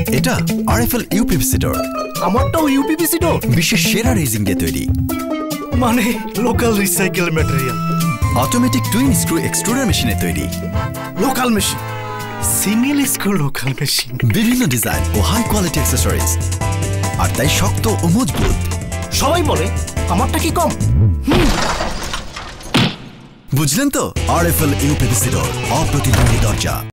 এটা RFL UPVC door আমারটাও UPVC door বিশ্বের সেরা রেজিং দিয়ে তৈরি মানে local recycle material automatic twin screw extruder মেশিনে তৈরি local machine single screw local machine বিভিন্ন ডিজাইন ও হাই কোয়ালিটি অ্যাকসেসরিজ আর তাই শক্ত ও মজবুত সবাই বলে আমারটা কি কম বুঝলেন তো RFL UPVC door অপ্রতিদ্বন্দ্বী দরজা